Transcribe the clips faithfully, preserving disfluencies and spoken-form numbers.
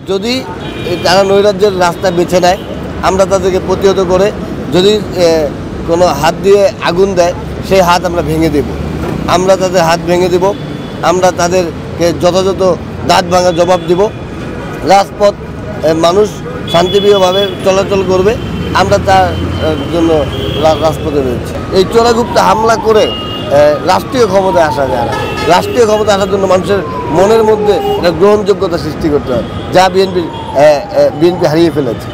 যদি তারা নৈরাজ্যের রাস্তা বেছে নেয় আমরা তাদেরকে প্রতিহত করে যদি কোনো হাত দিয়ে আগুন দেয় সেই হাত আমরা ভেঙে দেব। আমরা তাদের হাত ভেঙে দেব, আমরা তাদেরকে যথাযথ দাঁত ভাঙা জবাব দেব। রাজপথ মানুষ শান্তিপ্রিয়ভাবে চলাচল করবে, আমরা তার জন্য রাজপথে রয়েছি। এই চোরাগুপ্ত হামলা করে রাষ্ট্রীয় ক্ষমতায় আসা যায় না। রাষ্ট্রীয় ক্ষমতা আসার জন্য মানুষের মনের মধ্যে একটা গ্রহণযোগ্যতা সৃষ্টি করতে হয়, যা বিএনপি বিএনপি হারিয়ে ফেলেছে।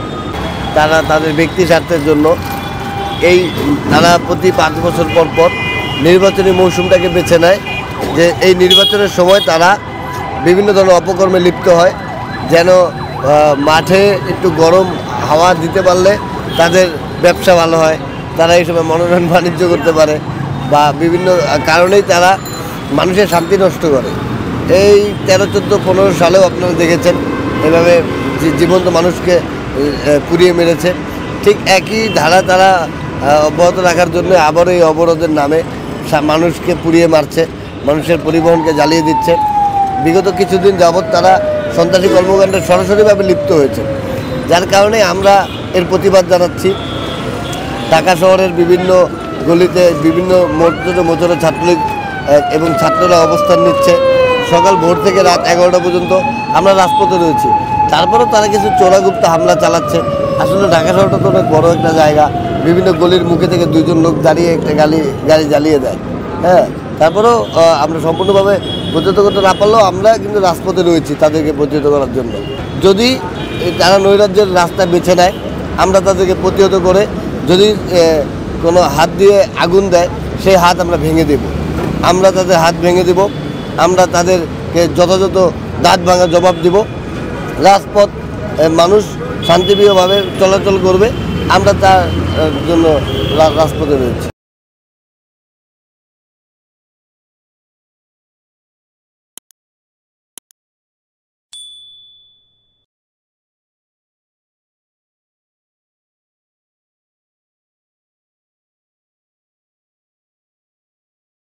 তারা তাদের ব্যক্তি স্বার্থের জন্য এই তারা প্রতি পাঁচ বছর পর পর নির্বাচনী মৌসুমটাকে বেছে নেয়, যে এই নির্বাচনের সময় তারা বিভিন্ন ধরনের অপকর্মে লিপ্ত হয়, যেন মাঠে একটু গরম হাওয়া দিতে পারলে তাদের ব্যবসা ভালো হয়, তারা এই সময় মনোরঞ্জন বাণিজ্য করতে পারে, বা বিভিন্ন কারণেই তারা মানুষের শান্তি নষ্ট করে। এই তেরো চোদ্দো পনেরো সালেও আপনারা দেখেছেন এভাবে জীবন্ত মানুষকে পুড়িয়ে মেরেছে। ঠিক একই ধারা তারা অব্যাহত রাখার জন্য আবার এই অবরোধের নামে মানুষকে পুড়িয়ে মারছে, মানুষের পরিবহনকে জ্বালিয়ে দিচ্ছে। বিগত কিছুদিন যাবৎ তারা সন্ত্রাসী কর্মকাণ্ডে সরাসরিভাবে লিপ্ত হয়েছে, যার কারণে আমরা এর প্রতিবাদ জানাচ্ছি। ঢাকা শহরের বিভিন্ন গলিতে বিভিন্ন মোটরে মোটরে ছাত্রলীগ এবং ছাত্ররা অবস্থান নিচ্ছে। সকাল ভোর থেকে রাত এগারোটা পর্যন্ত আমরা রাজপথে রয়েছি, তারপরেও তারা কিছু চোরাগুপ্ত হামলা চালাচ্ছে। আসলে ঢাকা শহরটা তো অনেক বড় একটা জায়গা, বিভিন্ন গলির মুখে থেকে দুইজন লোক দাঁড়িয়ে একটা গাড়ি গাড়ি জ্বালিয়ে দেয়। হ্যাঁ, তারপরেও আমরা সম্পূর্ণভাবে প্রতিহত করতে না পারলেও আমরা কিন্তু রাজপথে রয়েছি তাদেরকে প্রতিহত করার জন্য। যদি তারা নৈরাজ্যের রাস্তা বেছে নেয় আমরা তাদেরকে প্রতিহত করে যদি কোনো হাত দিয়ে আগুন দেয় সেই হাত আমরা ভেঙে দেব। আমরা তাদের হাত ভেঙে দেব, আমরা তাদেরকে যথাযথ দাঁত ভাঙা জবাব দেব। রাজপথ মানুষ শান্তিপ্রিয়ভাবে চলাচল করবে, আমরা তার জন্য রাজপথে রয়েছি।